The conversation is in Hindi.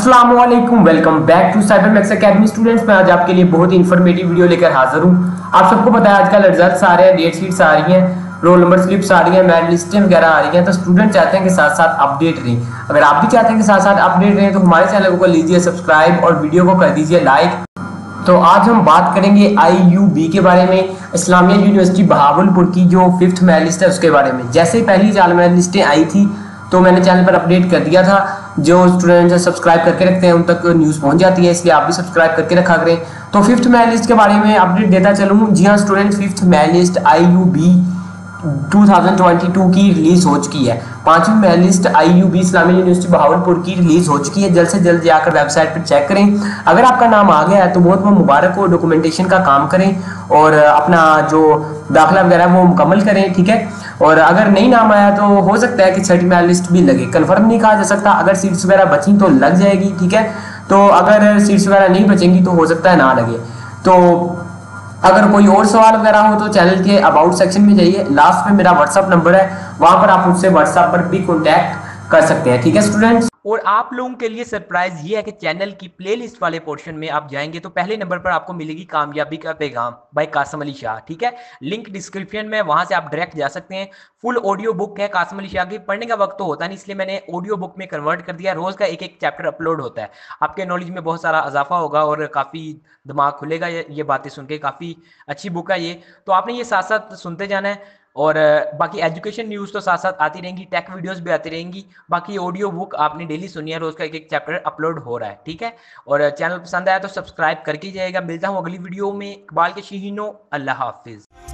अस्सलाम वालेकुम, welcome back to cyber max academy students. मैं आज आपके लिए बहुत ही इन्फॉर्मेटिव वीडियो लेकर हाजिर हूँ। आप सबको पता है आजकल रिजल्ट्स आ रहे हैं, डेट शीट्स आ रही हैं, रोल नंबर स्लिप्स आ रही हैं, मेरिट लिस्टें वगैरह आ रही हैं। तो स्टूडेंट चाहते हैं कि साथ साथ अपडेट रहें। अगर आप भी चाहते हैं कि साथ साथ अपडेट रहें तो हमारे चैनल को कर लीजिए सब्सक्राइब और वीडियो को कर दीजिए लाइक। तो आज हम बात करेंगे IUB के बारे में, इस्लामिया यूनिवर्सिटी बहावलपुर की जो 5th मेरिट लिस्ट है उसके बारे में। जैसे ही पहली 4 मेरिट लिस्टें आई थी तो मैंने चैनल पर अपडेट कर दिया था। जो स्टूडेंट्स सब्सक्राइब करके रखते हैं उन तक न्यूज़ पहुंच जाती है, इसलिए आप भी सब्सक्राइब करके रखा करें। तो 5th मेरिट लिस्ट के बारे में अपडेट देता चलूँ। जी हाँ students, 5th merit list IUB 2022 की रिलीज हो चुकी है। 5वीं merit list IUB Islamia university Bahawalpur की रिलीज हो चुकी है। जल्द से जल्द जाकर वेबसाइट पर चेक करें। अगर आपका नाम आ गया है तो बहुत बहुत मुबारक हो। डॉक्यूमेंटेशन का काम करें और अपना जो दाखिला वगैरह वो मुकम्मल करें, ठीक है। और अगर नहीं नाम आया तो हो सकता है कि 6th मेरिट लिस्ट भी लगे, कंफर्म नहीं कहा जा सकता। अगर सीट्स वगैरह बची तो लग जाएगी, ठीक है। तो अगर सीट्स वगैरह नहीं बचेंगी तो हो सकता है ना लगे। तो अगर कोई और सवाल वगैरह हो तो चैनल के अबाउट सेक्शन में जाइए, लास्ट में मेरा व्हाट्सअप नंबर है, वहां पर आप मुझसे व्हाट्सएप पर भी कॉन्टैक्ट कर सकते हैं, ठीक है स्टूडेंट्स। और आप लोगों के लिए सरप्राइज ये है कि चैनल की प्लेलिस्ट वाले पोर्शन में आप जाएंगे तो पहले नंबर पर आपको मिलेगी कामयाबी का पैगाम बाय कासिम अली शाह, ठीक है। लिंक डिस्क्रिप्शन में, वहां से आप डायरेक्ट जा सकते हैं। फुल ऑडियो बुक है कासिम अली शाह की। पढ़ने का वक्त तो होता नहीं, इसलिए मैंने ऑडियो बुक में कन्वर्ट कर दिया। रोज का एक एक चैप्टर अपलोड होता है। आपके नॉलेज में बहुत सारा इजाफा होगा और काफ़ी दिमाग खुलेगा ये बातें सुन के। काफ़ी अच्छी बुक है ये, तो आपने ये साथ साथ सुनते जाना है। और बाकी एजुकेशन न्यूज़ तो साथ साथ आती रहेंगी, टेक वीडियोस भी आती रहेंगी। बाकी ऑडियो बुक आपने डेली सुनी है, रोज़ का एक एक चैप्टर अपलोड हो रहा है, ठीक है। और चैनल पसंद आया तो सब्सक्राइब करके जाएगा। मिलता हूँ अगली वीडियो में। इकबाल के शीहीनो, अल्लाह हाफिज़।